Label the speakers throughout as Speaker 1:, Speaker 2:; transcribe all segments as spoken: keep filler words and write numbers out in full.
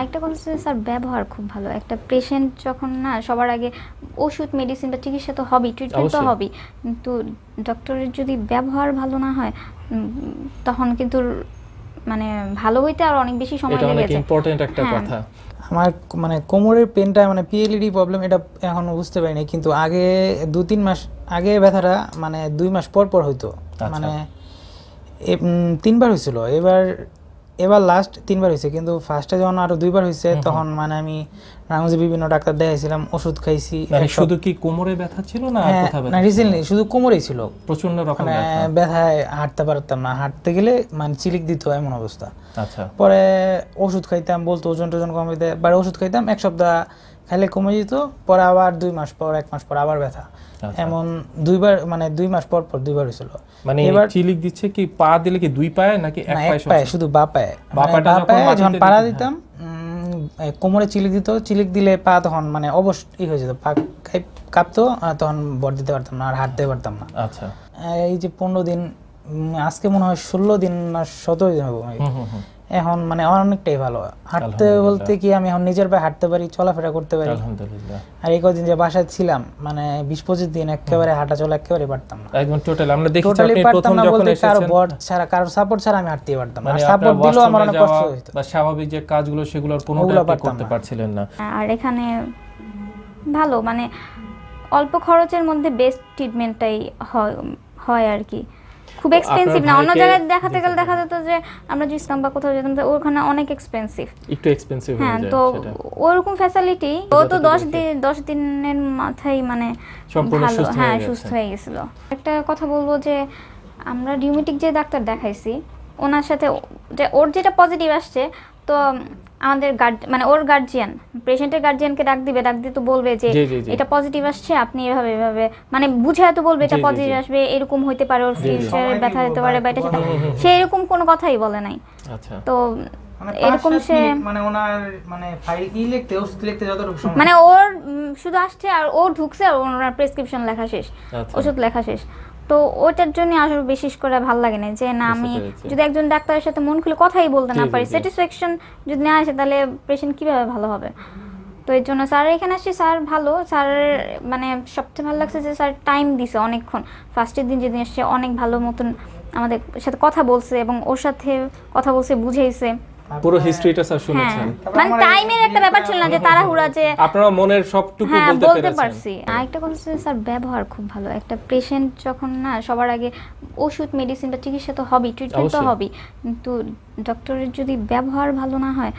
Speaker 1: আরেকটা কথা হচ্ছে স্যার ব্যবহার খুব ভালো। একটা পেশেন্ট যখন না সবার আগে ওষুধ মেডিসিন বা চিকিৎসা তো হবেই, ট্রিটমেন্ট তো হবেই, কিন্তু ডক্টরের যদি ব্যবহার ভালো না হয় তখন কিন্তু মানে ভালো হইতে আর অনেক বেশি সময় লেগে যায়।
Speaker 2: এটা অনেক ইম্পর্টেন্ট একটা কথা।
Speaker 3: আমার মানে কোমরের পেনটা মানে পিএলইডি প্রবলেম, এটা এখনো বুঝতে পারিনি, কিন্তু আগে দু তিন মাস আগে ব্যথাটা মানে দুই মাস পর পর হইতো, মানে তিনবার হয়েছিল। এবার এবার লাস্ট তিনবার হয়েছে, কিন্তু ফার্স্টে যখন আরো দুইবার হয়েছে তখন মানে আমি রাঙুজি বিভিন্ন ডাক্তার দেখাইছিলাম, ওষুধ খাইছি।
Speaker 2: শুধু কি কোমরে ব্যথা ছিল না কোথাও ব্যথা?
Speaker 3: না রিসেন্টলি শুধু কোমরেই ছিল,
Speaker 2: প্রচন্ড রকম
Speaker 3: ব্যথায় হাঁটতে পারতাম না, হাঁটতে গেলে মানে চিলিক দিত এমন অবস্থা।
Speaker 2: আচ্ছা,
Speaker 3: পরে ওষুধ খাইতাম, বলতো ওজন টোজন কমাইতে, বারে ওষুধ খাইতাম, এক সপ্তাহ খাইলে কমে যেত, পরে আবার দুই মাস পর এক মাস পর আবার ব্যথা, এমন দুইবার মানে দুই মাস পর পর দুইবার হয়েছিল।
Speaker 2: মানে এবার চিলিক দিচ্ছে কি পা দিলে কি দুই পায়ে নাকি এক পায়ে?
Speaker 3: শুধু বা পায়ে। বা পায়ে যখন পাড়া দিতাম কোমরে চিলিক দিত, চিলিক দিলে পা তখন মানে অবশ্যই হয়ে যেত, পা কাঁপতো, তখন বর দিতে পারতাম না আর হাঁটতে পারতাম না।
Speaker 2: আচ্ছা,
Speaker 3: এই যে পনেরো দিন, আজকে মনে হয় ষোলো দিন না সতেরো দিন হবে, এখন মানে অনেকটাই ভালো। হাঁটতে বলতে কি আমি এখন নিজের পায়ে হাঁটতে পারি, চলাফেরা করতে পারি।
Speaker 2: আলহামদুলিল্লাহ।
Speaker 3: আর এই কদিন যে বাসায় ছিলাম মানে বিশ পঁচিশ দিন একেবারে হাঁটা চলা একেবারে পারতাম না,
Speaker 2: একদম টোটাল। আমরা দেখেছি আপনি প্রথম যখন এসেছেন
Speaker 3: কারো বর ছাড়া কারো সাপোর্ট ছাড়া আমি হাঁটতে পারতাম না, সাপোর্ট দিলেও আমার অনেক কষ্ট হতো,
Speaker 2: বা স্বাভাবিক যে কাজগুলো সেগুলো কোনোটাই করতে পারছিলেন না।
Speaker 1: আর এখানে ভালো মানে অল্প খরচের মধ্যে বেস্ট ট্রিটমেন্টটাই হয় হয় আর কি, খুব এক্সপেন্সিভ না। অন্য জায়গায় দেখাতে গেলে দেখা যেত যে আমরা যে ইসলাম বা কোথাও যেতাম তো ওখানে অনেক এক্সপেন্সিভ,
Speaker 2: একটু এক্সপেন্সিভ হয়ে
Speaker 1: যায়। হ্যাঁ, তো ওরকম ফ্যাসিলিটি ও তো দশ দিন দশ দিনের মাথায় মানে
Speaker 2: সম্পূর্ণ সুস্থ
Speaker 1: হ্যাঁ সুস্থ হয়ে গেছিল। একটা কথা বলবো যে আমরা রিউমেটিক যে ডাক্তার দেখাইছি ওনার সাথে যে ওর যেটা পজিটিভ আসছে, তো আমাদের গার্ড মানে ওর গার্জিয়ান পেশেন্টের গার্জিয়ানকে ডাক দিবে, ডাক দিয়ে তো বলবে যে এটা পজিটিভ আসছে, আপনি এভাবে এভাবে মানে বুঝে তো বলবে এটা পজিটিভ আসবে, এরকম হইতে পারে, ওর ফিউচারে ব্যথা হতে পারে বা এটা সেটা, সে এরকম কোনো কথাই বলে নাই।
Speaker 2: আচ্ছা,
Speaker 1: তো এরকম সে
Speaker 3: মানে ওনার মানে ফাইল কি লিখতে ওষুধ লিখতে যতটুকু সময়
Speaker 1: মানে ওর শুধু আসছে আর ও ঢুকছে আর ওনার প্রেসক্রিপশন লেখা শেষ, ওষুধ লেখা শেষ। তো ওটার জন্য আসলে বিশেষ করে ভালো লাগে না যে না আমি যদি একজন ডাক্তারের সাথে মন খুলে কথাই বলতে না পারি, স্যাটিসফ্যাকশন যদি না আসে তাহলে পেশেন্ট কিভাবে ভালো হবে। তো এর জন্য স্যার এখানে আসছি, স্যার ভালো, স্যার মানে সবচেয়ে ভালো লাগছে যে স্যার টাইম দিছে অনেকক্ষণ। ফার্স্টের দিন যেদিন এসছে অনেক ভালো মতন আমাদের সাথে কথা বলছে এবং ওর সাথে কথা বলছে, বুঝাইছে
Speaker 2: পুরো হিস্ট্রিটা স্যার শুনেছেন।
Speaker 1: মানে টাইমের একটা ব্যাপার ছিল না যে তাড়াহুড়া যে
Speaker 2: আপনারা মনের সবটুকু বলতে
Speaker 1: পারছি। আরেকটা কথা হচ্ছে স্যার ব্যবহার খুব ভালো। একটা পেশেন্ট যখন না সবার আগে ওষুধ মেডিসিন বা চিকিৎসা তো হবেই, ট্রিটমেন্ট তো হবেই, কিন্তু ডক্টরের যদি ব্যবহার ভালো না হয়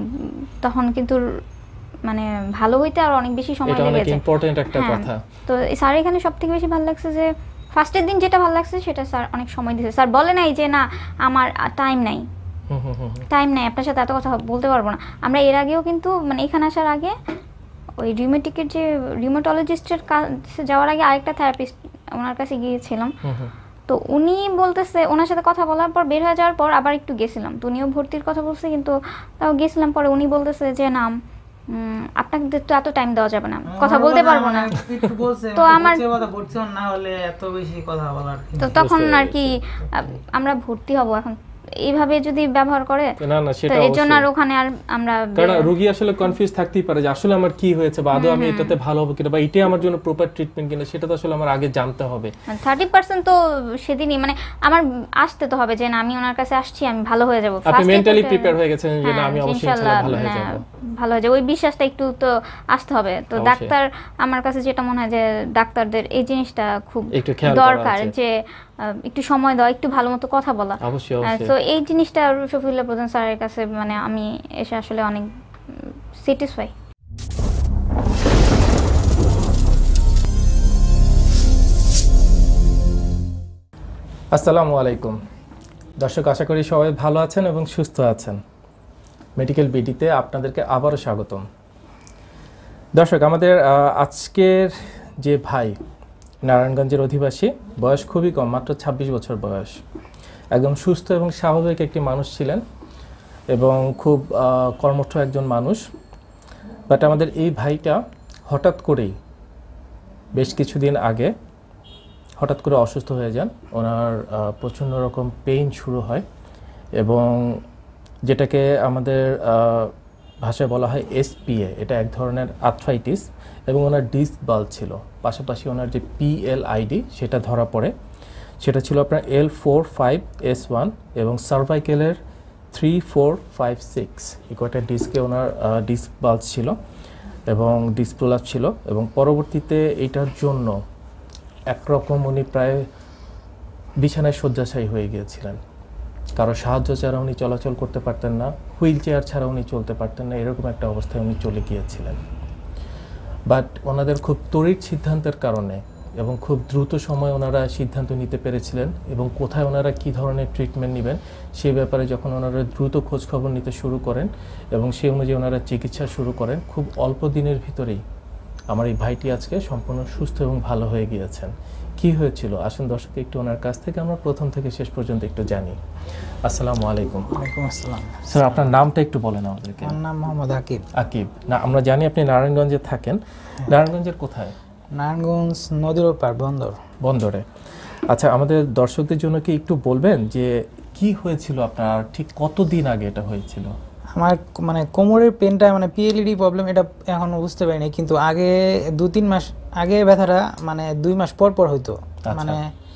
Speaker 1: তখন কিন্তু মানে ভালো হইতে আর অনেক বেশি সময় লেগে যায়।
Speaker 2: এটা অনেক ইম্পর্টেন্ট একটা কথা।
Speaker 1: তো স্যার এখানে সবথেকে বেশি ভালো লাগছে যে ফার্স্টের দিন যেটা ভালো লাগছে সেটা স্যার অনেক সময় দিয়েছে। স্যার বলে নাই যে না আমার টাইম নাই, টাইম নাই আপনার সাথে এত কথা বলতে পারবো না। আমরা এর আগেও কিন্তু মানে এখানে আসার আগে ওই রিউমেটিকের যে রিউমেটোলজিস্টের কাছে যাওয়ার আগে আরেকটা থেরাপিস্ট ওনার কাছে গিয়েছিলাম, তো উনি বলতেছে ওনার সাথে কথা বলার পর বের হয়ে যাওয়ার পর আবার একটু গেছিলাম, তো উনিও ভর্তির কথা বলছে, কিন্তু তাও গেছিলাম পরে উনি বলতেছে যে না আপনাকে তো এত টাইম দেওয়া যাবে না, কথা বলতে পারবো না। তো আমার তো তখন আর কি আমরা ভর্তি হব এখন এইভাবে যদি ব্যবহার করে,
Speaker 2: না না সেটা
Speaker 1: এর জন্য আর ওখানে আর আমরা
Speaker 2: কারণ রোগী আসলে কনফিউজ থাকতেই পারে যে আসলে আমার কি হয়েছে বা আদৌ আমি এটাতে ভালো হবে কিনা বা এটাই আমার জন্য প্রপার ট্রিটমেন্ট কিনা, সেটা তো আসলে আমার আগে জানতে হবে।
Speaker 1: থার্টি পার্সেন্ট তো সেদিনই মানে আমার আসতে তো হবে যে না আমি ওনার কাছে আসছি, আমি ভালো হয়ে যাব।
Speaker 2: আপনি মেন্টালি প্রিপেয়ার হয়ে গেছেন যে না আমি অবশ্যই ইনশাআল্লাহ ভালো হয়ে যাব,
Speaker 1: ভালো হয়ে যাব, ওই বিশ্বাসটা একটু তো আসতে হবে। তো ডাক্তার আমার কাছে যেটা মনে হয় যে ডাক্তারদের এই জিনিসটা খুব দরকার যে একটু সময় দাও, একটু ভালো মতো কথা বলা।
Speaker 2: অবশ্যই অবশ্যই।
Speaker 1: তো এই জিনিসটা শফিউল্লাহ প্রধান স্যারের কাছে মানে আমি এসে আসলে অনেক স্যাটিসফাই।
Speaker 2: আসসালামু আলাইকুম দর্শক, আশা করি সবাই ভালো আছেন এবং সুস্থ আছেন। মেডিকেল বিডিতে আপনাদেরকে আবারও স্বাগতম। দর্শক, আমাদের আজকের যে ভাই নারায়ণগঞ্জের অধিবাসী, বয়স খুবই কম, মাত্র ছাব্বিশ বছর বয়স, একদম সুস্থ এবং স্বাভাবিক একটি মানুষ ছিলেন এবং খুব কর্মঠ একজন মানুষ। বাট আমাদের এই ভাইটা হঠাৎ করেই বেশ কিছুদিন আগে হঠাৎ করে অসুস্থ হয়ে যান। ওনার প্রচণ্ড রকম পেইন শুরু হয় এবং যেটাকে আমাদের ভাষায় বলা হয় এসপিএ, এটা এক ধরনের আর্থ্রাইটিস, এবং ওনার ডিস্ক বাল্ব ছিল। পাশাপাশি ওনার যে পিএলআইডি সেটা ধরা পড়ে, সেটা ছিল আপনার L four five S one, এবং সার্ভাইকেলের থ্রি ফোর ফাইভ সিক্স এই কয়টা ডিস্কে ওনার ডিস্ক বাল্ব ছিল এবং ডিস্ক প্রলাপ ছিল। এবং পরবর্তীতে এইটার জন্য একরকম উনি প্রায় বিছানায় শয্যাশায়ী হয়ে গিয়েছিলেন। কারো সাহায্য ছাড়া উনি চলাচল করতে পারতেন না, হুইল চেয়ার ছাড়া উনি চলতে পারতেন না, এরকম একটা অবস্থায় উনি চলে গিয়েছিলেন। বাট ওনাদের খুব তড়িৎ সিদ্ধান্তের কারণে এবং খুব দ্রুত সময় ওনারা সিদ্ধান্ত নিতে পেরেছিলেন, এবং কোথায় ওনারা কী ধরনের ট্রিটমেন্ট নেবেন সেই ব্যাপারে যখন ওনারা দ্রুত খোঁজখবর নিতে শুরু করেন এবং সেই অনুযায়ী ওনারা চিকিৎসা শুরু করেন, খুব অল্প দিনের ভিতরেই আমার এই ভাইটি আজকে সম্পূর্ণ সুস্থ এবং ভালো হয়ে গিয়েছেন। কি হয়েছিল আসুন দর্শক একটু ওনার কাছ থেকে আমরা প্রথম থেকে শেষ পর্যন্ত একটু জানি। আসসালামু আলাইকুম।
Speaker 3: ওয়ালাইকুম আসসালাম।
Speaker 2: স্যার আপনার নামটা একটু বলেন আমাদেরকে।
Speaker 3: আমার নাম মোহাম্মদ আকিব।
Speaker 2: আকিব, না আমরা জানি আপনি নারায়ণগঞ্জে থাকেন। নারায়ণগঞ্জের কোথায়?
Speaker 3: নারায়ণগঞ্জ নদীর ওপার বন্দর।
Speaker 2: বন্দরে। আচ্ছা, আমাদের দর্শকদের জন্য কি একটু বলবেন যে কি হয়েছিল আপনার, ঠিক কতদিন আগে এটা হয়েছিল?
Speaker 3: আমার মানে কোমরের পেনটা মানে পিএলইডি প্রবলেম, এটা এখনো বুঝতে পারিনি, কিন্তু আগে দু তিন মাস আগে ব্যথাটা মানে দুই মাস পর পর হইতো, মানে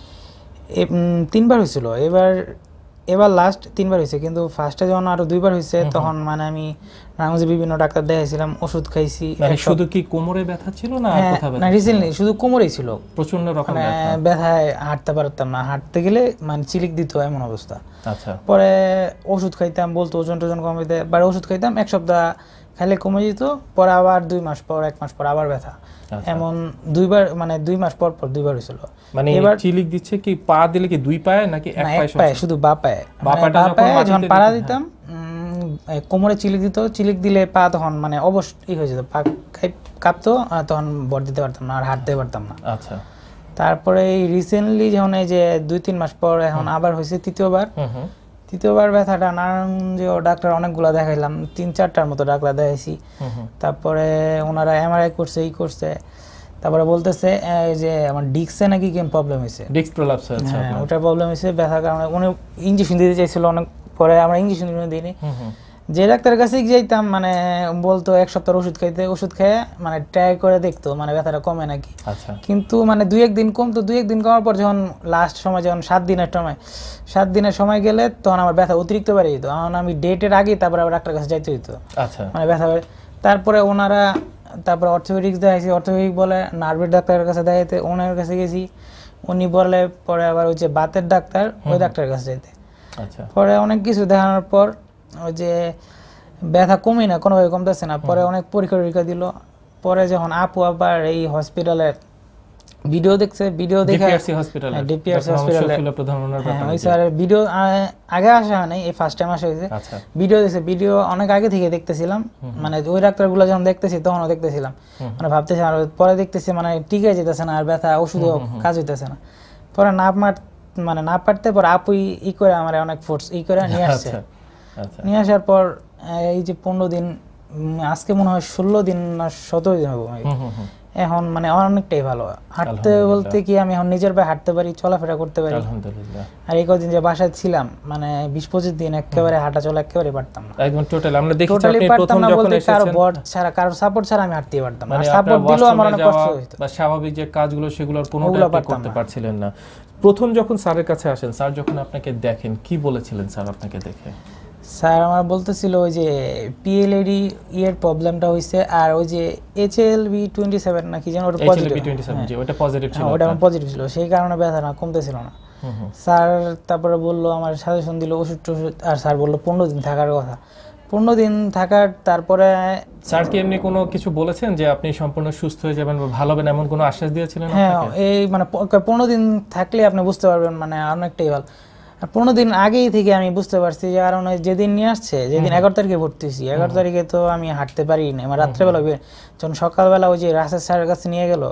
Speaker 3: তিনবার হয়েছিল। এবার এবার লাস্ট তিনবার হয়েছে, কিন্তু ফার্স্টে যখন আরো দুইবার হয়েছে তখন মানে আমি নারায়ণগঞ্জে বিভিন্ন ডাক্তার দেখাইছিলাম, ওষুধ খাইছি।
Speaker 2: শুধু কি কোমরে ব্যথা ছিল না কোথাও ব্যথা?
Speaker 3: না, রিসেন্টলি শুধু কোমরেই ছিল,
Speaker 2: প্রচন্ড রকম
Speaker 3: ব্যথা। ব্যথায় হাঁটতে পারতাম না, হাঁটতে গেলে মানে চিলিক দিত এমন অবস্থা।
Speaker 2: আচ্ছা।
Speaker 3: পরে ওষুধ খাইতাম, বলতো ওজন টোজন কমাইতে, বা ওষুধ খাইতাম, এক সপ্তাহ খাইলে কমে যেত, পরে আবার দুই মাস পর এক মাস পর আবার ব্যথা, এমন দুইবার মানে দুই মাস পর পর দুইবার হয়েছিল।
Speaker 2: মানে এবার চিলিক দিচ্ছে কি পা দিলে কি দুই পায়ে নাকি এক পায়ে?
Speaker 3: এক পায়ে, শুধু বা পায়ে। বা পায়ে যখন পাড়া দিতাম কোমরে চিলিক দিত, চিলিক দিলে পা তখন মানে অবশ্যই হয়ে যেত, পা কাঁপতো, তখন বর দিতে পারতাম না, আর হাঁটতে পারতাম না।
Speaker 2: আচ্ছা।
Speaker 3: তারপরে এই রিসেন্টলি যখন এই যে দুই তিন মাস পর এখন আবার হয়েছে তৃতীয়বার। তৃতীয়বার ব্যথাটা নারায়ণগঞ্জে ডাক্তার অনেকগুলো দেখাইলাম, তিন চারটার মতো ডাক্তার দেখাইছি। তারপরে ওনারা এমআরআই করছে, এই করছে, তারপরে বলতেছে যে আমার ডিস্কে নাকি কেমন প্রবলেম হয়েছে,
Speaker 2: ডিস্ক প্রলাপস হয়েছে।
Speaker 3: হ্যাঁ, ওটা প্রবলেম হয়েছে ব্যথার কারণে। উনি ইঞ্জেকশন দিতে চাইছিল অনেক, পরে আমরা ইঞ্জেকশন দিইনি। যে ডাক্তারের কাছে যাইতাম মানে বলতো এক সপ্তাহ ওষুধ খাইতে, ওষুধ খেয়ে মানে ট্রাই করে দেখতো মানে ব্যথাটা কমে নাকি। কিন্তু মানে দুই একদিন কমতো, দুই একদিন কমার পর যখন লাস্ট সময় যখন সাত দিনের সময় সাত দিনের সময় গেলে তখন আমার ব্যথা অতিরিক্ত বেড়ে যেত, কারণ আমি ডেটের আগে তারপরে আবার ডাক্তারের কাছে যাইতে হইতো মানে ব্যথা। তারপরে ওনারা তারপরে অর্থোপেডিক্স দেখাইছি, অর্থোপেডিক বলে নার্ভের ডাক্তারের কাছে দেখাইতে, ওনার কাছে গেছি, উনি বলে পরে আবার ওই যে বাতের ডাক্তার, ওই ডাক্তারের কাছে যাইতে। পরে অনেক কিছু দেখানোর পর ওই যে ব্যথা কমই না, কোনোভাবে কমতেছে না। পরে অনেক পরীক্ষা টরীক্ষা দিল। পরে যখন আপু আবার এই হসপিটালের ভিডিও দেখছে, ভিডিও দেখে ডিপিআরসি হসপিটালে ওই স্যারের ভিডিও আগে আসা হয় নাই, এই ফার্স্ট টাইম আসা হয়েছে। ভিডিও দেখছে, ভিডিও অনেক আগে থেকে দেখতেছিলাম, মানে ওই ডাক্তারগুলো যখন দেখতেছি তখনও দেখতেছিলাম, মানে ভাবতেছি, আর পরে দেখতেছি মানে টিকে যেতেছে না, আর ব্যথা ওষুধও কাজ হইতেছে না। পরে না মার মানে না পারতে পর আপুই ই করে আমার অনেক ফোর্স ই করে নিয়ে আসছে। নিয়ে আসার পর এই যে পনেরো দিন, আজকে মনে হয় ষোলো দিন না সতেরো দিন হবো, এখন মানে অনেকটাই ভালো। হাঁটতে বলতে কি আমি এখন নিজের পায়ে হাঁটতে পারি, চলাফেরা করতে পারি, আলহামদুলিল্লাহ। আর এই কদিন যে বাসায় ছিলাম মানে বিশ পঁচিশ দিন একেবারে হাঁটা চলা একেবারে পারতাম না, একদম টোটাল। আমরা দেখি আপনি প্রথম যখন এসেছেন কারো বট ছাড়া, কারো সাপোর্ট ছাড়া আমি হাঁটতে পারতাম না, সাপোর্ট দিলেও আমার অনেক কষ্ট হতো, বা স্বাভাবিক যে কাজগুলো সেগুলোর কোনোটাই করতে পারছিলেন না।
Speaker 2: প্রথম যখন স্যারের কাছে আসেন, স্যার যখন আপনাকে দেখেন কি বলেছিলেন স্যার আপনাকে দেখে?
Speaker 3: স্যার আমার বলতেছিল ওই যে পিএলইডি এর প্রবলেমটা হইছে, আর ওই যে এইচএলভি টোয়েন্টি সেভেন নাকি যেন ওটা পজিটিভ, ওটা পজিটিভ ছিল, ওটা পজিটিভ ছিল, সেই কারণে ব্যথা না কমতেছিল না। স্যার তারপরে বললো আমার সাজেশন দিল ওষুধ টষুধ, আর স্যার বললো পনেরো দিন থাকার কথা, পনেরো দিন থাকার। তারপরে
Speaker 2: স্যার কি এমনি কোনো কিছু বলেছেন যে আপনি সম্পূর্ণ সুস্থ হয়ে যাবেন বা ভালো হবেন, এমন কোনো আশ্বাস দিয়েছিলেন?
Speaker 3: হ্যাঁ, এই মানে পনেরো দিন থাকলে আপনি বুঝতে পারবেন মানে অনেকটাই ভালো। আর পনেরো দিন আগেই থেকে আমি বুঝতে পারছি, যে কারণ যেদিন নিয়ে আসছে, যেদিন এগারো তারিখে ভর্তি হয়েছি, এগারো তারিখে তো আমি হাঁটতে পারি না, আমার রাত্রেবেলা যখন সকালবেলা ওই যে রাসেল স্যারের কাছে নিয়ে গেল,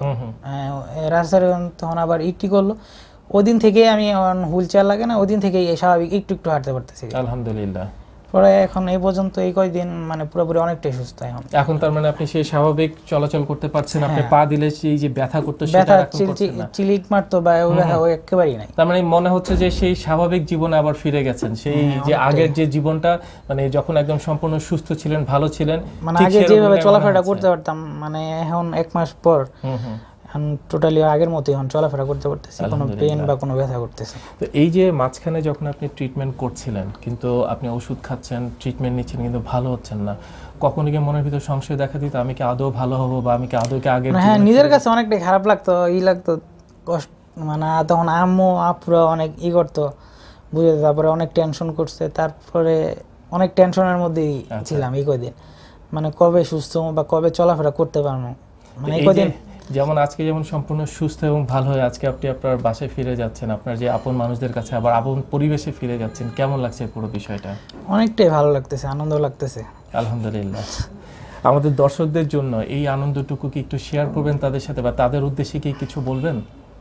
Speaker 3: রাসেল স্যার তখন আবার ইটি করলো, ওই দিন থেকে আমি হুইল চেয়ার লাগে না, ওই দিন থেকে স্বাভাবিক একটু একটু হাঁটতে পারতেছি,
Speaker 2: আলহামদুলিল্লাহ।
Speaker 3: পরে এখন এই পর্যন্ত এই কয়দিন মানে পুরোপুরি অনেকটাই সুস্থ এখন
Speaker 2: এখন তার মানে আপনি সেই স্বাভাবিক চলাচল করতে পারছেন, আপনি
Speaker 3: হ্যাঁ।
Speaker 2: পা দিলে সেই যে ব্যথা করতে সেটা
Speaker 3: ব্যথা
Speaker 2: এখন করছেন না।
Speaker 3: চিলিক মারতো বা ওই ব্যথা ওই একেবারেই নাই।
Speaker 2: তার মানে মনে হচ্ছে যে সেই স্বাভাবিক জীবনে আবার ফিরে গেছেন, সেই
Speaker 3: হ্যাঁ,
Speaker 2: যে
Speaker 3: অনেকটাই।
Speaker 2: আগের যে জীবনটা মানে যখন একদম সম্পূর্ণ সুস্থ ছিলেন, ভালো ছিলেন,
Speaker 3: মানে
Speaker 2: ঠিক
Speaker 3: আগে
Speaker 2: সেরকমটাই
Speaker 3: যেভাবে
Speaker 2: মনে
Speaker 3: চলাফেরা
Speaker 2: হচ্ছে।
Speaker 3: করতে পারতাম মানে এখন এক মাস পর
Speaker 2: হুম হুম।
Speaker 3: এখন টোটালি আগের মতোই এখন চলাফেরা করতে পারতেছি, কোনো পেন
Speaker 2: আলহামদুলিল্লাহ।
Speaker 3: বা কোনো ব্যথা করতেছে না।
Speaker 2: তো এই যে মাঝখানে যখন আপনি ট্রিটমেন্ট করছিলেন, কিন্তু আপনি ওষুধ খাচ্ছেন, ট্রিটমেন্ট নিচ্ছেন, কিন্তু ভালো হচ্ছেন না, কখনো কি মনের ভিতর সংশয় দেখা দিত আমি কি আদৌ ভালো হব বা আমি কি আদৌ কি আগের
Speaker 3: মানে হ্যাঁ,
Speaker 2: জীবনে
Speaker 3: নিজের
Speaker 2: ফিরে
Speaker 3: কাছে অনেকটাই খারাপ লাগতো, ই লাগতো কষ্ট, মানে তখন আম্মু আপুরা অনেক ই করতো বুঝে, তারপরে অনেক টেনশন করছে, তারপরে অনেক টেনশনের মধ্যেই
Speaker 2: আচ্ছা।
Speaker 3: ছিলাম এই কদিন, মানে কবে সুস্থ হবো বা কবে চলাফেরা করতে পারবো, মানে এই
Speaker 2: এই যে
Speaker 3: কদিন
Speaker 2: যেমন আজকে যেমন সম্পূর্ণ সুস্থ এবং ভালো হয়ে আজকে আপনি আপনার বাসায় ফিরে যাচ্ছেন, আপনার যে আপন মানুষদের কাছে আবার আপন পরিবেশে ফিরে যাচ্ছেন, কেমন লাগছে পুরো বিষয়টা?
Speaker 3: অনেকটাই ভালো লাগতেছে, আনন্দ লাগতেছে।
Speaker 2: আলহামদুলিল্লাহ। আমাদের দর্শকদের জন্য এই আনন্দটুকু কি একটু শেয়ার করবেন তাদের সাথে, বা তাদের উদ্দেশ্যে কি কিছু বলবেন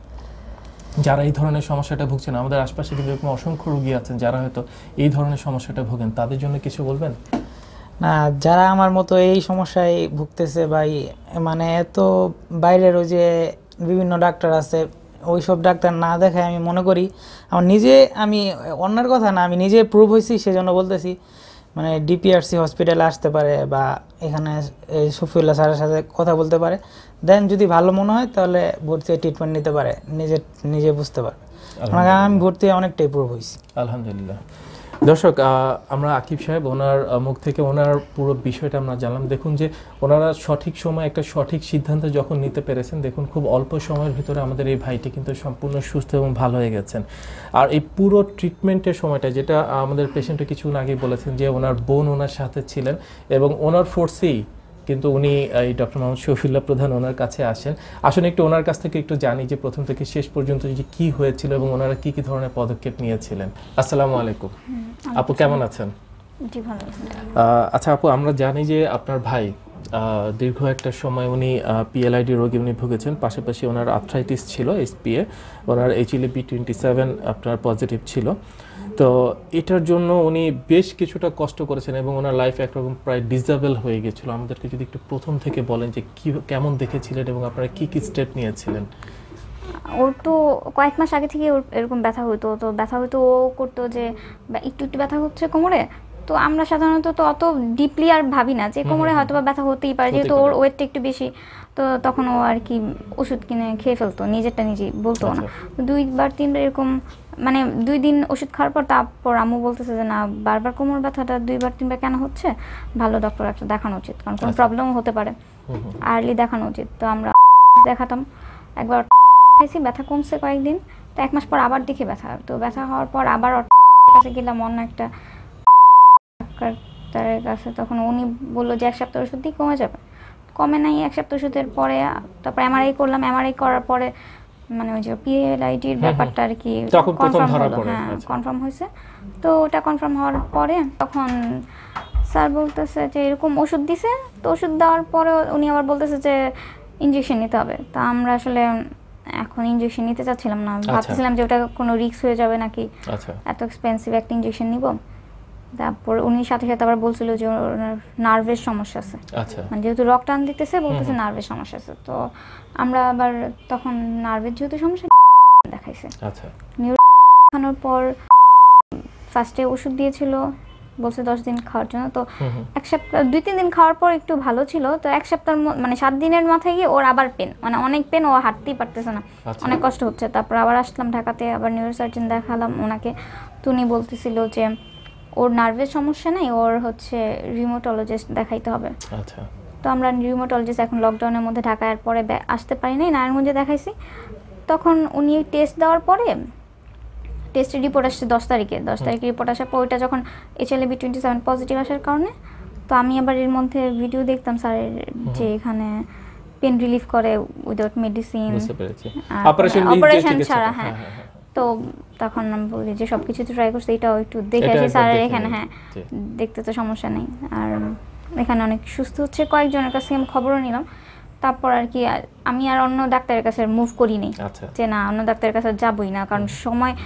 Speaker 2: যারা এই ধরনের সমস্যাটা ভুগছেন? আমাদের আশপাশে কিন্তু এরকম অসংখ্য রোগী আছেন যারা হয়তো এই ধরনের সমস্যাটা ভোগেন, তাদের জন্য কিছু বলবেন?
Speaker 3: না, যারা আমার মতো এই সমস্যায় ভুগতেছে বা এই মানে এত বাইরের ওই যে বিভিন্ন ডাক্তার আছে, ওই সব ডাক্তার না দেখায় আমি মনে করি আমার নিজে, আমি অন্যের কথা না, আমি নিজে প্রুভ হয়েছি সেজন্য বলতেছি, মানে ডিপিআরসি হসপিটালে আসতে পারে বা এখানে এই শফিউল্লাহ স্যারের সাথে কথা বলতে পারে, দেন যদি ভালো মনে হয় তাহলে ভর্তি হয়ে ট্রিটমেন্ট নিতে পারে, নিজে নিজে বুঝতে পারে। মানে আমি ভর্তি হয়ে অনেকটাই প্রুভ হয়েছি।
Speaker 2: আলহামদুলিল্লাহ। দর্শক, আমরা আকিব সাহেব ওনার মুখ থেকে ওনার পুরো বিষয়টা আমরা জানলাম। দেখুন যে ওনারা সঠিক সময় একটা সঠিক সিদ্ধান্ত যখন নিতে পেরেছেন, দেখুন খুব অল্প সময়ের ভিতরে আমাদের এই ভাইটি কিন্তু সম্পূর্ণ সুস্থ এবং ভালো হয়ে গেছেন। আর এই পুরো ট্রিটমেন্টের সময়টা, যেটা আমাদের পেশেন্টে কিছুক্ষণ আগেই বলেছেন যে ওনার বোন ওনার সাথে ছিলেন এবং ওনার ফোর্সেই কিন্তু উনি এই ডক্টর মোহাম্মদ শফিউল্লাহ প্রধান ওনার কাছে আসেন। আসলে একটু ওনার কাছ থেকে একটু জানি যে প্রথম থেকে শেষ পর্যন্ত যে কী হয়েছিল এবং ওনারা কী কী ধরনের পদক্ষেপ নিয়েছিলেন। আসসালামু আলাইকুম আপু, কেমন আছেন?
Speaker 1: জি ভালো আছি।
Speaker 2: আহ, আচ্ছা আপু, আমরা জানি যে আপনার ভাই আহ, দীর্ঘ একটা সময় উনি পিএলআইডি রোগে উনি ভুগেছেন, পাশাপাশি ওনার আর্থ্রাইটিস ছিল, এসপিএ, ওনার এইচএলএপি টোয়েন্টি সেভেন আপনার পজিটিভ ছিল। তো এটার জন্য উনি বেশ কিছুটা কষ্ট করেছেন এবং ওনার লাইফ একরকম প্রায় ডিসেবল হয়ে গেছিল। আমাদেরকে যদি একটু প্রথম থেকে বলেন যে কি কেমন দেখেছিলেন এবং আপনারা কি কি স্টেপ নিয়েছিলেন?
Speaker 1: ওর তো কয়েক মাস আগে থেকে ওর এরকম ব্যথা হতো, তো ব্যথা হতো ও করতো যে বা- একটু একটু ব্যথা হচ্ছে কোমরে, তো আমরা সাধারণত তো অত ডিপলি আর ভাবি না যে কোমরে হয়তো বা ব্যথা হতেই পারে, যেহেতু ওর ওয়েটটা একটু বেশি, তো তখন ও আর কি ওষুধ কিনে খেয়ে ফেলতো, নিজেরটা নিজেই বলতো না। দুইবার তিনবার এরকম মানে দুই দিন ওষুধ খাওয়ার পর তারপর আম্মু বলতেছে যে না, বারবার কোমর ব্যথাটা দুইবার তিনবার কেন হচ্ছে, ভালো ডক্টর একটা দেখানো উচিত, কারণ কোনো প্রবলেমও হতে পারে, আর্লি দেখানো উচিত। তো আমরা দেখাতাম, একবার খাইছি, ব্যথা কমছে কয়েকদিন, তো এক মাস পর আবার দেখি ব্যথা, তো ব্যথা হওয়ার পর আবার ওর কাছে গেলাম, অন্য একটা ডাক্তারের কাছে, তখন উনি বললো যে এক সপ্তাহ ওষুধ দিয়ে কমে যাবে, কমে নাই। এক সপ্তাহ ওষুধের পরে তারপর এমআরআই করলাম, এমআরআই করার পরে মানে ওই যে পিএলআইডির ব্যাপারটা আর কি কনফার্ম হলো, হ্যাঁ কনফার্ম হয়েছে। তো ওটা কনফার্ম হওয়ার পরে তখন স্যার বলতেছে যে এরকম ওষুধ দিছে, তো ওষুধ দেওয়ার পরে উনি আবার বলতেছে যে ইঞ্জেকশন নিতে হবে। তা আমরা আসলে এখন ইঞ্জেকশন নিতে চাচ্ছিলাম না, ভাবছিলাম যে ওটা কোনো রিস্ক হয়ে যাবে নাকি, এত এক্সপেন্সিভ একটা ইঞ্জেকশন নিব। তারপর উনি সাথে সাথে আবার বলছিল যে ওনার নার্ভের সমস্যা আছে, মানে যেহেতু রক টান দিতেছে বলতেছে নার্ভের সমস্যা আছে। তো আমরা আবার তখন নার্ভের যেহেতু সমস্যা দেখাইছে, দেখানোর পর ফার্স্টে ওষুধ দিয়েছিল, বলছে দশ দিন খাওয়ার জন্য। তো এক সপ্তাহ দুই তিন দিন খাওয়ার পর একটু ভালো ছিল, তো এক সপ্তাহ মানে সাত দিনের মাথায় গিয়ে ওর আবার পেন, মানে অনেক পেন, ও হাঁটতেই পারতেছে না, অনেক কষ্ট হচ্ছে। তারপর আবার আসলাম ঢাকাতে, আবার নিউরোসার্জন দেখালাম ওনাকে, তো উনি বলতেছিল যে ওর নার্ভের সমস্যা নেই, ওর হচ্ছে রিউমাটোলজিস্ট দেখাইতে হবে।
Speaker 2: আচ্ছা।
Speaker 1: তো আমরা রিউমাটোলজিস্ট এখন লকডাউনের মধ্যে ঢাকায় পরে আসতে পারি নাই, নারায়ণগঞ্জে দেখাইছি। তখন উনি টেস্ট দেওয়ার পরে টেস্টের রিপোর্ট আসছে দশ তারিখে, দশ তারিখে রিপোর্ট আসার পর ওইটা যখন এইচএলএবি টোয়েন্টি সেভেন পজিটিভ আসার কারণে, তো আমি আবার এর মধ্যে ভিডিও দেখতাম স্যারের যে এখানে পেন রিলিফ করে উইদাউট মেডিসিন, অপারেশন ছাড়া, হ্যাঁ। তো তখন আমি বলি যে সব কিছু তো ট্রাই করছি, এটাও একটু দেখে আসি স্যারের এখানে, হ্যাঁ দেখতে তো সমস্যা নেই, আর এখানে অনেক সুস্থ হচ্ছে, কয়েকজনের কাছে আমি খবরও নিলাম। তারপর আর কি আমি আর অন্য ডাক্তারের কাছে মুভ করিনি, যে না অন্য ডাক্তারের কাছে যাবই না, কারণ সময়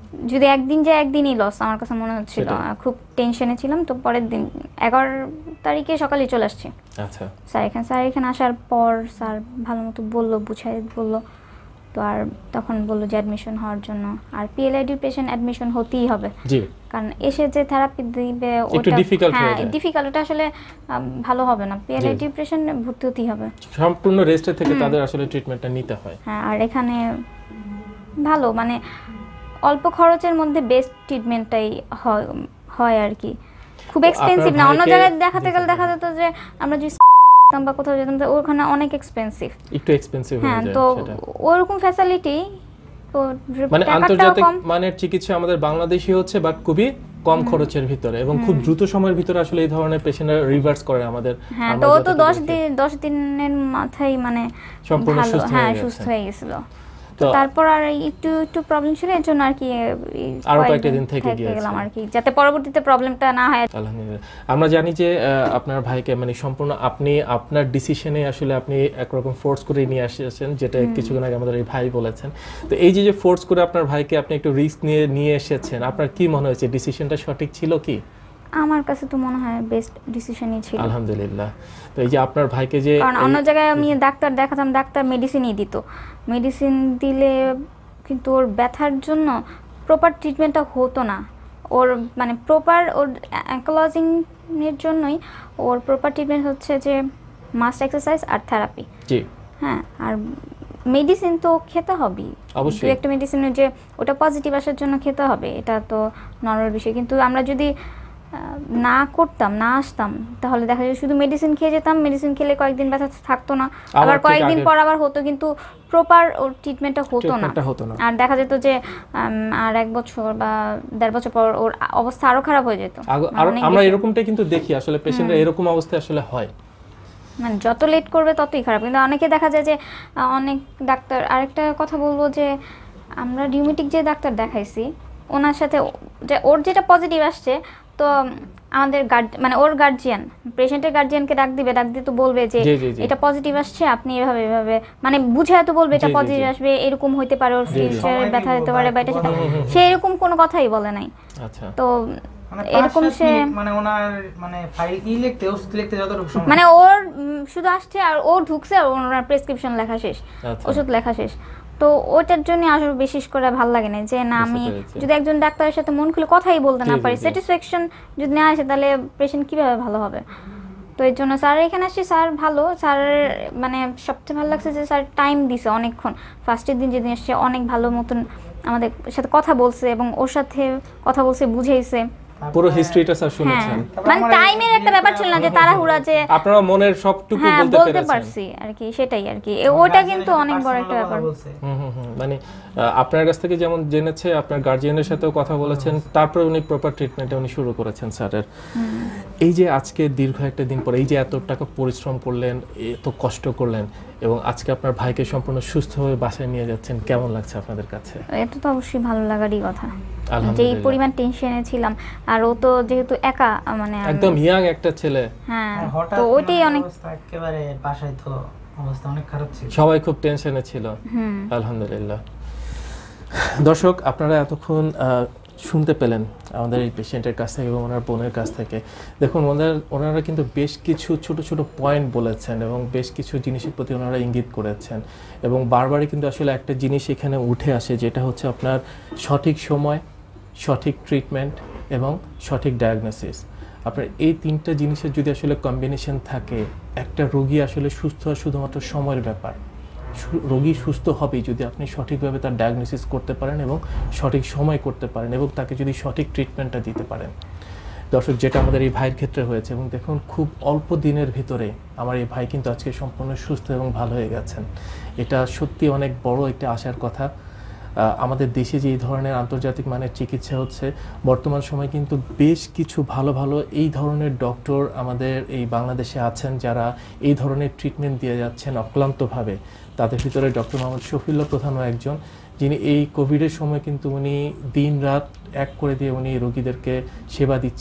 Speaker 1: যদি একদিন যে একদিনই লস আমার কাছে মনে হচ্ছিল,
Speaker 2: সেটাই।
Speaker 1: খুব টেনশনে ছিলাম। তো পরের দিন এগারো তারিখে সকালে চলে আসছি
Speaker 2: আচ্ছা
Speaker 1: স্যার এখানে। স্যার এখানে আসার পর স্যার ভালো মতো বললো, বুঝাই বললো। তো আর তখন বললো যে অ্যাডমিশন হওয়ার জন্য, আর পিএলআইডি পেশেন্ট অ্যাডমিশন হতেই হবে,
Speaker 2: জি
Speaker 1: কারণ এসে যে থেরাপি দিবে
Speaker 2: একটু difficult হয়ে
Speaker 1: হ্যাঁ
Speaker 2: যায়।
Speaker 1: ডিফিকাল্ট, ওটা আসলে আম, ভালো হবে না। পিএলআইডি পেশেন্ট ভর্তি হতেই হবে।
Speaker 2: সম্পূর্ণ রেস্টে থেকে তাদের আসলে ট্রিটমেন্টটা নিতে হয়।
Speaker 1: হ্যাঁ, আর এখানে ভালো মানে অল্প খরচের মধ্যে বেস্ট ট্রিটমেন্টটাই হয় হয় আর কি, খুব এক্সপেন্সিভ না। অন্য
Speaker 2: ভাইকে-
Speaker 1: জায়গায় দেখাতে গেলে দেখা যেত যে আমরা যদি যেতাম বা কোথাও যেতাম, তো ওখানে অনেক এক্সপেন্সিভ।
Speaker 2: একটু এক্সপেন্সিভ হয়ে
Speaker 1: হ্যাঁ,
Speaker 2: যায়
Speaker 1: তো
Speaker 2: সেটা।
Speaker 1: ওরকম ফ্যাসিলিটি তো
Speaker 2: মানে
Speaker 1: টাকাটাও
Speaker 2: আন্তর্জাতিক
Speaker 1: কম।
Speaker 2: মানের চিকিৎসা আমাদের বাংলাদেশি হচ্ছে, বাট খুবই কম খরচের ভিতরে এবং খুব দ্রুত সময়ের ভিতরে আসলে এই ধরনের পেশেন্টরা রিভার্স করে আমাদের।
Speaker 1: হ্যাঁ,
Speaker 2: আমরা
Speaker 1: তো ও তো
Speaker 2: যতটুকু
Speaker 1: দশ
Speaker 2: দেখি।
Speaker 1: দিন দশ দিনের মাথায় মানে
Speaker 2: সম্পূর্ণ
Speaker 1: ভালো,
Speaker 2: সুস্থ হয়ে
Speaker 1: হ্যাঁ
Speaker 2: গেছে।
Speaker 1: সুস্থ হয়ে গেছিল।
Speaker 2: তো
Speaker 1: তারপর আর একটু একটু প্রবলেম ছিল, এর জন্য আর কি এই
Speaker 2: আরো
Speaker 1: কয়েকদিন
Speaker 2: কয়েকটা দিন থেকে
Speaker 1: গেলাম
Speaker 2: গিয়েছিল।
Speaker 1: আর কি, যাতে পরবর্তীতে প্রবলেমটা না হয়।
Speaker 2: আলহামদুলিল্লাহ। আমরা জানি যে আহ, আপনার ভাইকে মানে সম্পূর্ণ আপনি আপনার ডিসিশনে আসলে আপনি একরকম ফোর্স করে নিয়ে আসছেন, যেটা কিছুক্ষণ আগে আমাদের এই ভাই বলেছেন। তো এই যে যে ফোর্স করে আপনার ভাইকে আপনি একটু রিস্ক নিয়ে নিয়ে এসেছেন, আপনার কি মনে হয়েছে, ডিসিশনটা সঠিক ছিল কি?
Speaker 1: আমার কাছে তো মনে হয় বেস্ট ডিসিশনই ছিল,
Speaker 2: আলহামদুলিল্লাহ। তো এই যে আপনার ভাইকে যে
Speaker 1: কারণ
Speaker 2: এই-
Speaker 1: অন্য জায়গায় আমি ডাক্তার দেখাতাম, ডাক্তার মেডিসিনই দিত। মেডিসিন দিলে কিন্তু ওর ব্যথার জন্য প্রপার ট্রিটমেন্টটা হতো না। ওর মানে প্রপার ওর অ্যাঙ্কোলজিংয়ের জন্যই ওর প্রপার ট্রিটমেন্ট হচ্ছে যে মাস্ট এক্সারসাইজ আর থেরাপি।
Speaker 2: জি
Speaker 1: হ্যাঁ, আর মেডিসিন তো খেতে হবেই,
Speaker 2: অবশ্যই।
Speaker 1: দু একটা মেডিসিন যে ওটা পজিটিভ আসার জন্য খেতে হবে, এটা তো নর্মাল বিষয়। কিন্তু আমরা যদি আহ, না করতাম, না আসতাম, তাহলে দেখা যায় শুধু মেডিসিন খেয়ে যেতাম, মেডিসিন খেলে কয়েকদিন ব্যথা থাকতো না,
Speaker 2: আবার
Speaker 1: আবার
Speaker 2: ঠিক
Speaker 1: কয়েকদিন
Speaker 2: আগের-
Speaker 1: পর আবার হতো, কিন্তু প্রপার ওর ট্রিটমেন্টটা হতো না।
Speaker 2: ট্রিটমেন্টটা হতো না।
Speaker 1: আর দেখা যেত যে উম, আর এক বছর বা দেড় বছর পর ওর অবস্থা আরো খারাপ হয়ে যেত।
Speaker 2: আগ-
Speaker 1: মানে
Speaker 2: আর
Speaker 1: অনেক
Speaker 2: আমরা
Speaker 1: বেশি।
Speaker 2: এরকমটাই কিন্তু দেখি আসলে পেশেন্টরা এরকম অবস্থায় আসলে হয়।
Speaker 1: মানে যত লেট করবে ততই খারাপ। কিন্তু অনেকে দেখা যায় যে আহ, অনেক ডাক্তার, আরেকটা কথা বলবো যে আমরা রিউমেটিক যে ডাক্তার দেখাইছি ওনার সাথে ও- যে ওর যেটা পজিটিভ আসছে, তো উম, আমাদের গার্ড মানে ওর গার্জিয়ান পেশেন্টের গার্জিয়ানকে ডাক দিবে, ডাক দিয়ে তো বলবে যে
Speaker 2: জি, জি, জি।
Speaker 1: এটা পজিটিভ আসছে, আপনি এভাবে এভাবে মানে বুঝে তো বলবে এটা
Speaker 2: জি, জি,
Speaker 1: পজিটিভ
Speaker 2: জি।
Speaker 1: আসবে, এরকম হইতে পারে, ওর
Speaker 2: জি, জি।
Speaker 1: ফিউচারে
Speaker 3: সময়
Speaker 1: ব্যথা
Speaker 3: দিব
Speaker 1: হতে পারে
Speaker 3: বা
Speaker 1: বা এটা সেটা,
Speaker 3: হুম, হুম,
Speaker 1: সে এরকম কোনো কথাই বলে নাই।
Speaker 2: আচ্ছা
Speaker 1: তো
Speaker 3: মানে
Speaker 1: এরকম
Speaker 3: পাঁচ সাত
Speaker 1: সে
Speaker 3: মিনিট মানে ওনার মানে ফাইল ই লিখতে ওষুধ লিখতে যতটুকু সময়
Speaker 1: মানে ওর উম, শুধু আসছে আর ও ঢুকছে আর ওনার প্রেসক্রিপশন লেখা শেষ,
Speaker 2: আচ্ছা।
Speaker 1: ওষুধ লেখা শেষ। তো ওইটার জন্য আসলে বিশেষ করে ভালো লাগে না যে না
Speaker 2: বুঝতে
Speaker 1: আমি
Speaker 2: পেরেছি।
Speaker 1: যদি একজন ডাক্তারের সাথে মন খুলে কথাই বলতে না
Speaker 2: জি, জি,
Speaker 1: পারি,
Speaker 2: জি।
Speaker 1: স্যাটিসফ্যাকশন যদি না আসে, তাহলে পেশেন্ট কিভাবে ভালো হবে? তো এর জন্য স্যার এখানে আসছে, স্যার ভালো। স্যার মানে সবচেয়ে ভালো লাগছে যে স্যার টাইম দিছে অনেকক্ষণ। ফার্স্টের দিন যেদিন আসছে অনেক ভালো মতন আমাদের সাথে কথা বলছে এবং ওর সাথে কথা বলছে, বুঝাইছে।
Speaker 2: পুরো হিস্ট্রিটা স্যার
Speaker 1: হ্যাঁ,
Speaker 2: শুনেছেন।
Speaker 1: মানে টাইমের একটা ব্যাপার ছিল না যে তাড়াহুড়া যে
Speaker 2: আপনারা মনের সবটুকু
Speaker 1: হ্যাঁ
Speaker 2: বলতে
Speaker 1: বলতে
Speaker 2: পেরেছেন।
Speaker 1: পারছি আর কি, সেটাই আর কি। এ- ওটা কিন্তু অনেক বড় একটা ব্যাপার।
Speaker 2: হুম হুম হুম। মানে আহ, আপনার কাছ থেকে যেমন জেনেছে, আপনার গার্জিয়ানের সাথেও কথা বলেছেন, তারপরে উনি প্রপার ট্রিটমেন্টটা উনি শুরু করেছেন স্যারের। এই যে আজকে দীর্ঘ একটা দিন পরে এই যে এত টাকা পরিশ্রম করলেন, এত কষ্ট করলেন এবং আজকে আপনার ভাইকে সম্পূর্ণ সুস্থভাবে বাসায় নিয়ে যাচ্ছেন, কেমন লাগছে আপনাদের কাছে?
Speaker 1: এটা তো অবশ্যই ভালো লাগারই কথা, যে এই
Speaker 2: আলহামদুলিল্লাহ।
Speaker 1: পরিমাণ টেনশনে ছিলাম। আর ও তো যেহেতু একা মানে আমি-
Speaker 2: একদম ইয়াং একটা ছেলে,
Speaker 1: হ্যাঁ,
Speaker 3: হঠাৎ
Speaker 1: তো ওইটাই
Speaker 3: ওনার
Speaker 1: অনেক
Speaker 3: অবস্থা একেবারে বাসায় তো অবস্থা অনেক খারাপ ছিল।
Speaker 2: সবাই খুব টেনশনে ছিল।
Speaker 1: হুম
Speaker 2: আলহামদুলিল্লাহ। দর্শক, আপনারা এতক্ষণ আহ, শুনতে পেলেন আমাদের এই পেশেন্টের কাছ থেকে এবং ওনার বোনের কাছ থেকে। দেখুন ওনার ওনারা কিন্তু বেশ কিছু ছোট ছোট পয়েন্ট বলেছেন এবং বেশ কিছু জিনিসের প্রতি ওনারা ইঙ্গিত করেছেন এবং বারবারই কিন্তু আসলে একটা জিনিস এখানে উঠে আসে, যেটা হচ্ছে আপনার সঠিক সময়, সঠিক ট্রিটমেন্ট এবং সঠিক ডায়াগনোসিস। আপনার এই তিনটা জিনিসের যদি আসলে কম্বিনেশন থাকে, একটা রোগী আসলে সুস্থ হওয়া শুধুমাত্র সময়ের ব্যাপার। সু- রোগী সুস্থ হবেই যদি আপনি সঠিকভাবে তার ডায়াগনোসিস করতে পারেন এবং সঠিক সময় করতে পারেন এবং তাকে যদি সঠিক ট্রিটমেন্টটা দিতে পারেন। দর্শক, যেটা আমাদের এই ভাইয়ের ক্ষেত্রে হয়েছে এবং দেখুন খুব অল্প দিনের ভিতরে আমার এই ভাই কিন্তু আজকে সম্পূর্ণ সুস্থ এবং ভালো হয়ে গেছেন। এটা সত্যি অনেক বড় একটা আশার কথা। আহ, আমাদের দেশে যে এই ধরনের আন্তর্জাতিক মানের চিকিৎসা হচ্ছে, বর্তমান সময় কিন্তু বেশ কিছু ভালো ভালো এই ধরনের ডক্টর আমাদের এই বাংলাদেশে আছেন, যারা এই ধরনের ট্রিটমেন্ট দিয়ে যাচ্ছেন অক্লান্তভাবে। তাদের ভিতরে ডক্টর মোহাম্মদ শফিউল্লাহ প্রধানও একজন, যিনি এই কোভিডের সময় কিন্তু উনি দিন রাত এক করে দিয়ে উনি রোগীদেরকে সেবা দিচ্ছেন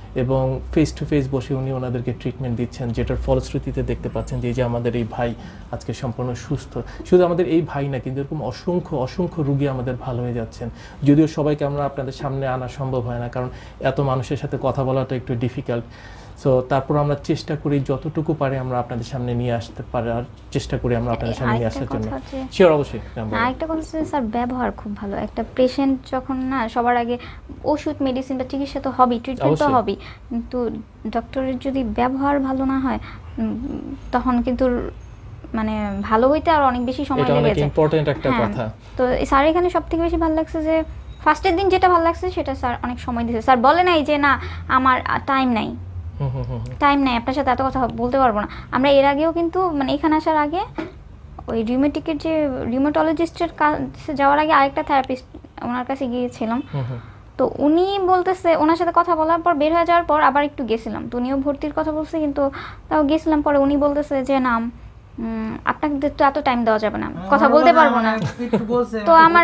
Speaker 2: এবং ফেস টু ফেস বসে উনি ওনাদেরকে ট্রিটমেন্ট দিচ্ছেন, যেটার ফলশ্রুতিতে দেখতে পাচ্ছেন যে এই যে আমাদের এই ভাই আজকে সম্পূর্ণ সুস্থ। শুধু আমাদের এই ভাই না, কিন্তু এরকম অসংখ্য অসংখ্য রুগী আমাদের ভালো হয়ে যাচ্ছেন। যদিও সবাইকে আমরা আপনাদের সামনে আনা সম্ভব হয় না, কারণ এত মানুষের সাথে কথা বলাটা একটু ডিফিকাল্ট। সো তারপর আমরা চেষ্টা করি যতটুকু পারে আমরা আপনাদের সামনে নিয়ে আসতে পারার চেষ্টা করি আমরা আপনাদের সামনে নিয়ে আসার জন্য। শিওর, অবশ্যই।
Speaker 1: আরেকটা কথা হচ্ছে স্যার, ব্যবহার খুব ভালো। একটা পেশেন্ট যখন না, সবার আগে ওষুধ মেডিসিন বা চিকিৎসা তো হবেই, ট্রিটমেন্ট তো হবেই, কিন্তু ডক্টরের যদি ব্যবহার ভালো না হয় তখন কিন্তু মানে ভালো হইতে আর অনেক বেশি সময় লেগে যায়।
Speaker 2: এটা ইম্পর্টেন্ট একটা কথা।
Speaker 1: তো স্যার এখানে সবথেকে বেশি ভালো লাগছে যে ফার্স্টের দিন যেটা ভালো লাগছে সেটা স্যার অনেক সময় দিয়েছে। স্যার বলে নাই যে না আমার টাইম নাই, টাইম নাই, আপনার সাথে এত কথা বলতে পারবো না। আমরা এর আগেও কিন্তু মানে এখানে আসার আগে ওই রিউমেটিকের যে রিউমেটোলজিস্টের কাছে যাওয়ার আগে আরেকটা থেরাপিস্ট ওনার কাছে গিয়েছিলাম। তো উনি বলতেছে, ওনার সাথে কথা বলার পর বের হয়ে যাওয়ার পর আবার একটু গেছিলাম, তো উনিও ভর্তির কথা বলছে, কিন্তু তাও গেছিলাম। পরে উনি বলতেছে যে না আপনাকে তো এত টাইম দেওয়া যাবে না, কথা বলতে পারবো না। তো আমার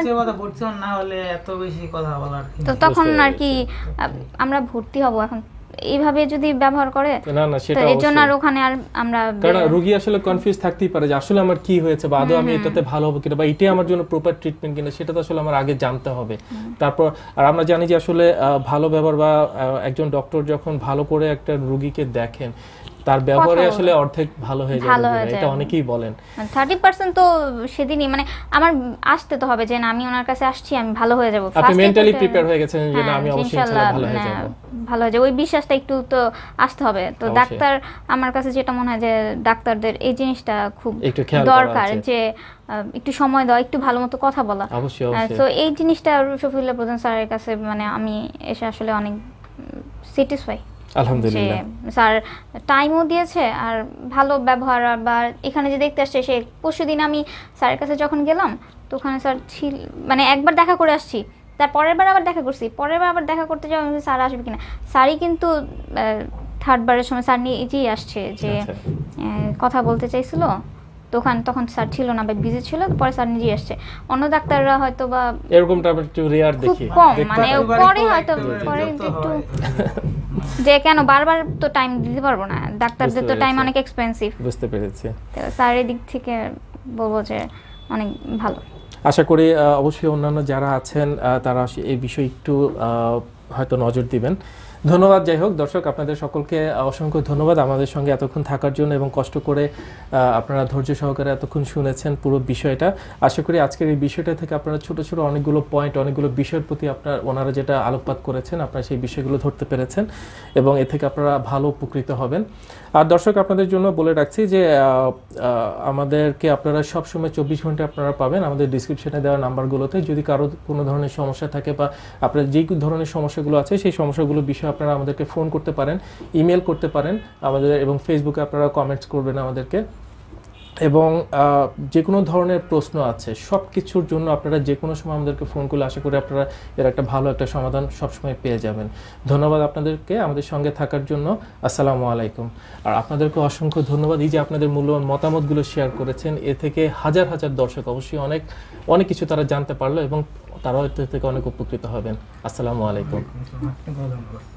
Speaker 1: তো তখন আর কি আমরা ভর্তি হব এখন এইভাবে যদি ব্যবহার করে,
Speaker 2: না না সেটা
Speaker 1: এর জন্য আর ওখানে আর আমরা,
Speaker 2: কারণ রোগী আসলে কনফিউজ থাকতেই পারে যে আসলে আমার কি হয়েছে, বা আদৌ আমি এটাতে ভালো হবো কিনা, বা এটাই আমার জন্য প্রপার ট্রিটমেন্ট কিনা, সেটা তো আসলে আমার আগে জানতে হবে। তারপর আর আমরা জানি যে আসলে ভালো ব্যবহার বা একজন ডক্টর যখন ভালো করে একটা রোগীকে দেখেন, তার ব্যবহারে আসলে অর্ধেক ভালো হয়ে যায়, এটা অনেকেই বলেন।
Speaker 1: থার্টি পার্সেন্ট তো সেদিনই মানে আমার আসতে তো হবে যে না আমি ওনার কাছে আসছি, আমি ভালো হয়ে যাব।
Speaker 2: আপনি মেন্টালি প্রিপেয়ার হয়ে গেছেন যে না আমি অবশ্যই ইনশাআল্লাহ ভালো হয়ে যাব,
Speaker 1: ভালো হয়ে যাব, ওই বিশ্বাসটা একটু তো আসতে হবে। তো ডাক্তার, আমার কাছে যেটা মনে হয় যে ডাক্তারদের এই জিনিসটা খুব দরকার, যে একটু সময় দাও, একটু ভালো মতো কথা বলা।
Speaker 2: অবশ্যই অবশ্যই।
Speaker 1: তো এই জিনিসটা শফিউল্লাহ প্রধান স্যারের কাছে মানে আমি এসে আসলে অনেক স্যাটিসফাই।
Speaker 2: আলহামদুলিল্লাহ,
Speaker 1: স্যার টাইমও দিয়েছে আর ভালো ব্যবহার। বা এখানে যে দেখতে আসছে, সে পরশুদিন আমি স্যারের কাছে যখন গেলাম তো ওখানে স্যার ছিল, মানে একবার দেখা করে আসছি, তার পরের বার আবার দেখা করছি, পরের বার আবার দেখা করতে যাওয়া স্যার আসবে কিনা। স্যারই কিন্তু থার্ড বারের সময় স্যার নিজেই আসছে, যে কথা বলতে চাইছিল, তখন তখন স্যার ছিল না বা বিজি ছিল, পরে স্যার নিজেই আসছে। অন্য ডাক্তাররা হয়তো বা
Speaker 2: এরকমটা একটু রেয়ার দেখি,
Speaker 1: কম মানে পরে হয়তো পরে একটু যে কেন বারবার তো টাইম দিতে পারবো না, ডাক্তারদের তো টাইম অনেক এক্সপেন্সিভ।
Speaker 2: বুঝতে পেরেছি।
Speaker 1: তো স্যারের দিক থেকে বলবো যে অনেক ভালো।
Speaker 2: আশা করি অবশ্যই অন্যান্য যারা আছেন তারা এই বিষয়ে একটু হয়তো নজর দিবেন। ধন্যবাদ। যাই হোক দর্শক, আপনাদের সকলকে অসংখ্য ধন্যবাদ আমাদের সঙ্গে এতক্ষণ থাকার জন্য এবং কষ্ট করে আপনারা ধৈর্য সহকারে এতক্ষণ শুনেছেন পুরো বিষয়টা। আশা করি আজকের এই বিষয়টা থেকে আপনারা ছোট ছোট অনেকগুলো পয়েন্ট, অনেকগুলো বিষয়ের প্রতি আপনার ওনারা যেটা আলোকপাত করেছেন, আপনারা সেই বিষয়গুলো ধরতে পেরেছেন এবং এ থেকে আপনারা ভালো উপকৃত হবেন। আর দর্শক, আপনাদের জন্য বলে রাখছি যে আমাদেরকে আপনারা সবসময় চব্বিশ ঘন্টা আপনারা পাবেন আমাদের ডিসক্রিপশনে দেওয়া নাম্বারগুলোতে। যদি কারো কোনো ধরনের সমস্যা থাকে বা আপনার যেই ধরনের সমস্যাগুলো আছে সেই সমস্যাগুলো বিষয়ে আপনারা আমাদেরকে ফোন করতে পারেন, ইমেল করতে পারেন আমাদের, এবং ফেসবুকে আপনারা কমেন্টস করবেন আমাদেরকে। এবং যে কোনো ধরনের প্রশ্ন আছে সব কিছুর জন্য আপনারা যে কোনো সময় আমাদেরকে ফোন করলে আশা করি আপনারা এর একটা ভালো একটা সমাধান সবসময় পেয়ে যাবেন। ধন্যবাদ আপনাদেরকে আমাদের সঙ্গে থাকার জন্য। আসসালামু আলাইকুম। আর আপনাদেরকে অসংখ্য ধন্যবাদ, এই যে আপনাদের মূল্যবান মতামতগুলো শেয়ার করেছেন, এ থেকে হাজার হাজার দর্শক অবশ্যই অনেক অনেক কিছু তারা জানতে পারলো এবং তারাও এর থেকে অনেক উপকৃত হবেন। আসসালামু আলাইকুম।